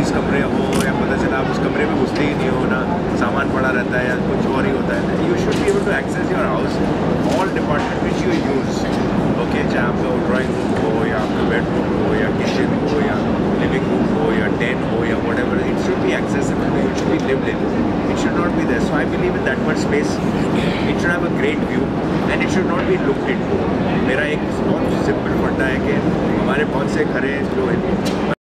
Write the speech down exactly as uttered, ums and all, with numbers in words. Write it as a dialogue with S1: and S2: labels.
S1: बीस कमरे हो या पता चला आप उस कमरे में घुसते ही नहीं हो ना, सामान पड़ा रहता है या कुछ और ही होता है, you should be able to access your house all department which you use. Okay, चाहे आपका ड्राइंग रूम हो या आपका बेडरूम हो या किचन हो या लिविंग रूम हो या डेन हो या whatever, it should be accessible, it should be lived in, it should not be there. So I believe in that much space, it should have a great view and it should not be looked into. मेरा एक बहुत simple फंडा है कि हमारे बहुत से घरें जो